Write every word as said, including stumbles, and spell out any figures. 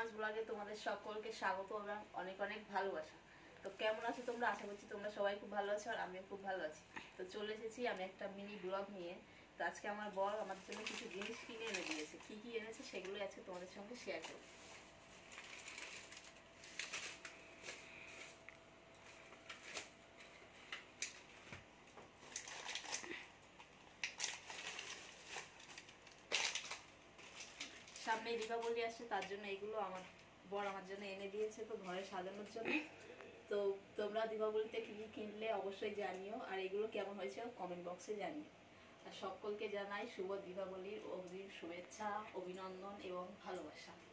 Romance ব্লগে তোমাদের সকলকে স্বাগত এবং অনেক অনেক ভালোবাসা। তো কেমন আছো তোমরা? আশা করছি তোমরা সবাই খুব ভালো আছো আর আমিও খুব ভালো আছি। তো চলে এসেছি আমি একটা মিনি ব্লগ নিয়ে। তো আজকে আমার বর আমার জন্য কিছু জিনিস কিনে এনে দিয়েছে। কি কি এনেছে সেগুলোই আজকে তোমাদের সঙ্গে শেয়ার করব। সামনে দীপাবলি আসছে, তার জন্য এগুলো আমার বর আমার জন্য এনে দিয়েছে, তো ঘরে সাজানোর জন্য। তো তোমরা দীপাবলিতে কি কি কিনলে অবশ্যই জানিও, আর এগুলো কেমন হয়েছে কমেন্ট বক্সে জানিও। আর সকলকে জানাই শুভ দীপাবলির অগ্রিম শুভেচ্ছা, অভিনন্দন এবং ভালোবাসা।